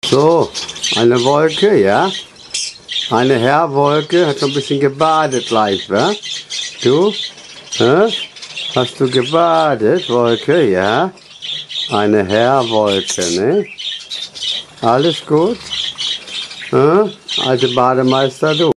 So, eine Wolke, ja? Eine Herrwolke, hat so ein bisschen gebadet gleich, wa? Du? Hast du gebadet, Wolke, ja? Eine Herrwolke, ne? Alles gut? Alte Bademeister, du.